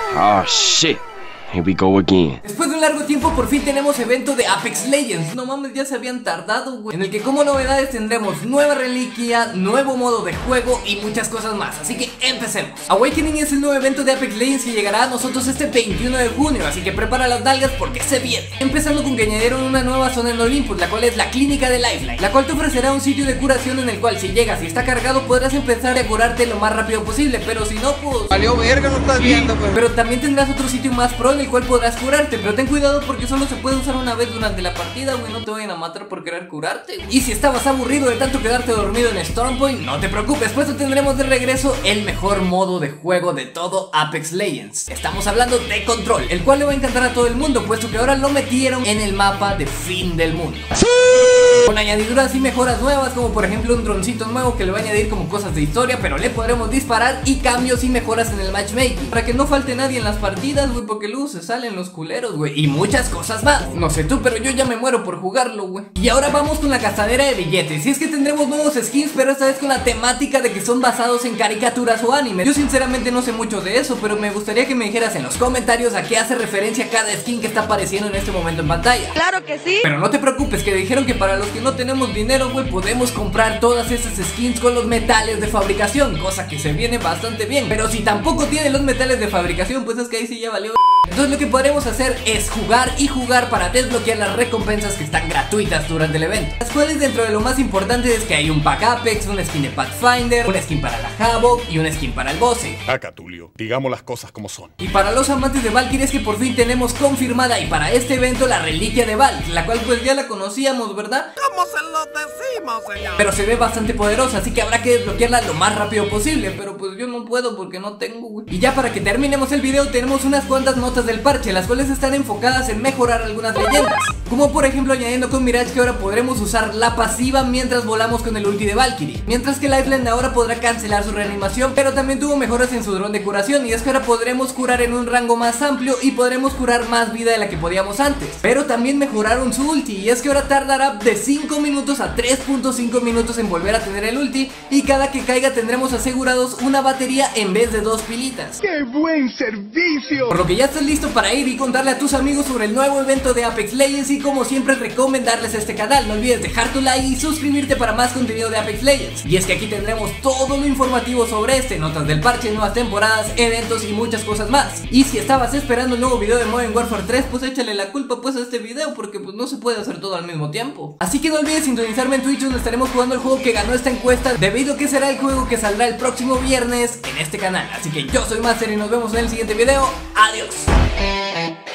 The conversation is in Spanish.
Oh shit. Here we go again. Después de un largo tiempo por fin tenemos evento de Apex Legends. No mames, ya se habían tardado, güey. En el que como novedades tendremos nueva reliquia, nuevo modo de juego y muchas cosas más. Así que empecemos. Awakening es el nuevo evento de Apex Legends que llegará a nosotros este 21 de junio. Así que prepara las nalgas porque se viene. Empezando con que añadieron una nueva zona en Olympus, la cual es la clínica de Lifeline, la cual te ofrecerá un sitio de curación en el cual si llegas y está cargado podrás empezar a curarte lo más rápido posible. Pero si no, pues... valió verga, no estás viendo, pues. Pero también tendrás otro sitio más pro en el cual podrás curarte, pero ten cuidado porque solo se puede usar una vez durante la partida, güey. No te vayan a matar por querer curarte, güey. Y si estabas aburrido de tanto quedarte dormido en Stormpoint, no te preocupes, pues tendremos de regreso el mejor modo de juego de todo Apex Legends. Estamos hablando de Control, el cual le va a encantar a todo el mundo, puesto que ahora lo metieron en el mapa de fin del mundo. ¡Sí! Con añadiduras y mejoras nuevas, como por ejemplo un droncito nuevo que le va a añadir como cosas de historia, pero le podremos disparar, y cambios y mejoras en el matchmaking, para que no falte nadie en las partidas, güey, porque luego se salen los culeros, güey, y muchas cosas más. No sé tú, pero yo ya me muero por jugarlo, güey. Y ahora vamos con la cazadera de billetes. Y es que tendremos nuevos skins, pero esta vez con la temática de que son basados en caricaturas o animes. Yo sinceramente no sé mucho de eso, pero me gustaría que me dijeras en los comentarios a qué hace referencia cada skin que está apareciendo en este momento en pantalla. ¡Claro que sí! Pero no te preocupes, que dijeron que para los que no tenemos dinero, güey, podemos comprar todas esas skins con los metales de fabricación, cosa que se viene bastante bien. Pero si tampoco tienen los metales de fabricación, pues es que ahí sí ya valió. Entonces lo que podremos hacer es jugar y jugar para desbloquear las recompensas que están gratuitas durante el evento. Las cuales, dentro de lo más importante, es que hay un pack Apex, un skin de Pathfinder, un skin para la Havoc y un skin para el Bosse. Acá, Tulio, digamos las cosas como son. Y para los amantes de Valkyrie es que por fin tenemos confirmada y para este evento la reliquia de Valk, la cual pues ya la conocíamos, ¿verdad? ¿Cómo se lo decimos, señor? Pero se ve bastante poderosa, así que habrá que desbloquearla lo más rápido posible. Pero pues yo no puedo porque no tengo, güey. Y ya para que terminemos el video tenemos unas cuantas notas del parche, las cuales están enfocadas en mejorar algunas leyendas, como por ejemplo añadiendo con Mirage que ahora podremos usar la pasiva mientras volamos con el ulti de Valkyrie, mientras que Lifeline ahora podrá cancelar su reanimación, pero también tuvo mejoras en su dron de curación, y es que ahora podremos curar en un rango más amplio y podremos curar más vida de la que podíamos antes. Pero también mejoraron su ulti, y es que ahora tardará de 5 minutos a 3.5 minutos en volver a tener el ulti, y cada que caiga tendremos asegurados una batería en vez de 2 pilitas. ¡Qué buen servicio! Por lo que ya estás listo para ir y contarle a tus amigos sobre el nuevo evento de Apex Legends, y como siempre recomendarles este canal. No olvides dejar tu like y suscribirte para más contenido de Apex Legends. Y es que aquí tendremos todo lo informativo sobre este, notas del parche, nuevas temporadas, eventos y muchas cosas más. Y si estabas esperando un nuevo video de Modern Warfare 3, pues échale la culpa pues a este video, porque pues no se puede hacer todo al mismo tiempo. Así que no olvides sintonizarme en Twitch, donde estaremos jugando el juego que ganó esta encuesta, debido a que será el juego que saldrá el próximo viernes en este canal. Así que yo soy Master y nos vemos en el siguiente video. Adiós.